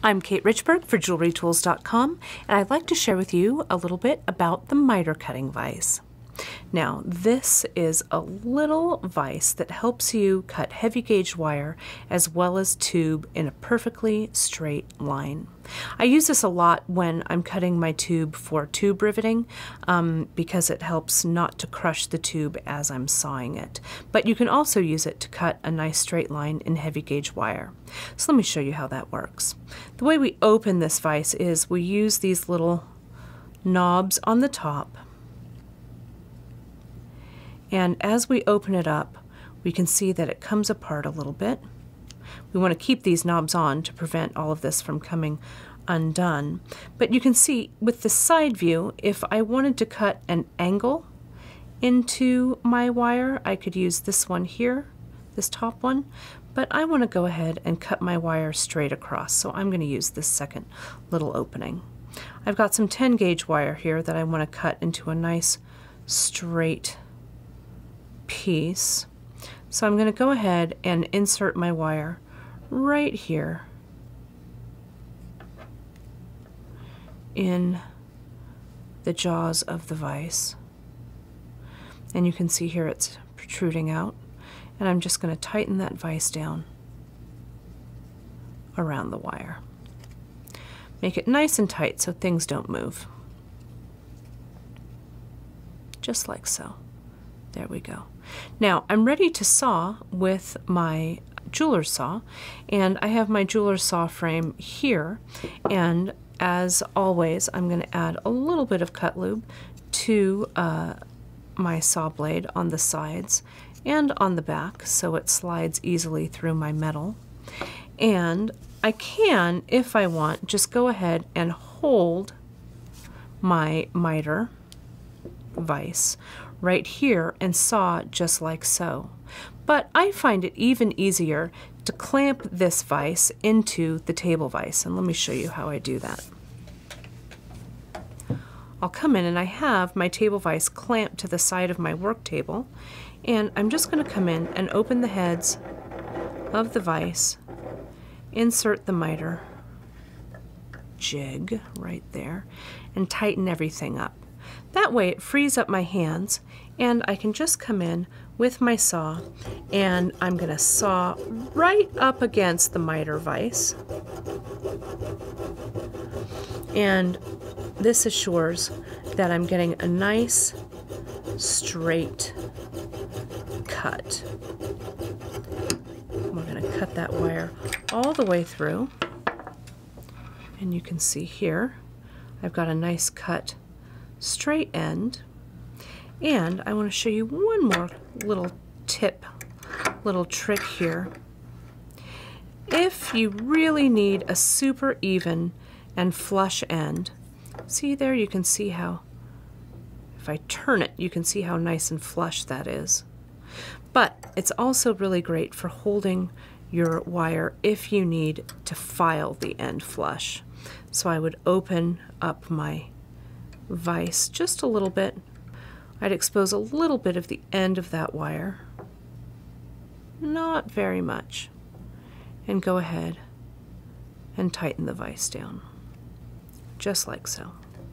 I'm Kate Richburg for JewelryTools.com, and I'd like to share with you a little bit about the miter cutting vise. Now, this is a little vise that helps you cut heavy gauge wire as well as tube in a perfectly straight line. I use this a lot when I'm cutting my tube for tube riveting because it helps not to crush the tube as I'm sawing it. But you can also use it to cut a nice straight line in heavy gauge wire. So let me show you how that works. The way we open this vise is we use these little knobs on the top. And as we open it up, we can see that it comes apart a little bit. We want to keep these knobs on to prevent all of this from coming undone. But you can see with the side view, if I wanted to cut an angle into my wire, I could use this one here, this top one. But I want to go ahead and cut my wire straight across, so I'm going to use this second little opening. I've got some 10 gauge wire here that I want to cut into a nice straight piece. So I'm going to go ahead and insert my wire right here in the jaws of the vise. And you can see here it's protruding out. And I'm just going to tighten that vise down around the wire. Make it nice and tight so things don't move. Just like so. There we go. Now I'm ready to saw with my jeweler's saw, and I have my jeweler's saw frame here, and as always I'm going to add a little bit of cut lube to my saw blade on the sides and on the back so it slides easily through my metal. And I can, if I want, just go ahead and hold my miter vise right here and saw just like so. But I find it even easier to clamp this vise into the table vise, and let me show you how I do that. I'll come in and I have my table vise clamped to the side of my work table, and I'm just going to come in and open the heads of the vise, insert the miter jig right there, and tighten everything up. That way it frees up my hands and I can just come in with my saw and I'm going to saw right up against the miter vise. And this assures that I'm getting a nice straight cut. We're going to cut that wire all the way through. And you can see here I've got a nice cut straight end. And I want to show you one more little tip, little trick here. If you really need a super even and flush end, see there, you can see how, if I turn it, you can see how nice and flush that is. But it's also really great for holding your wire if you need to file the end flush. So I would open up my vise just a little bit. I'd expose a little bit of the end of that wire, not very much, and go ahead and tighten the vise down, just like so.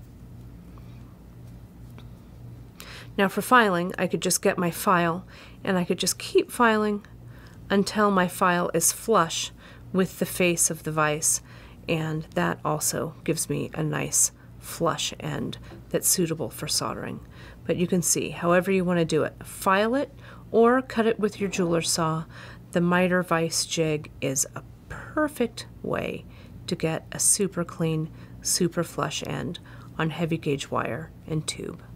Now for filing, I could just get my file and I could just keep filing until my file is flush with the face of the vise, and that also gives me a nice flush end that's suitable for soldering. But you can see, however you want to do it, file it or cut it with your jeweler's saw, the miter vise jig is a perfect way to get a super clean, super flush end on heavy gauge wire and tube.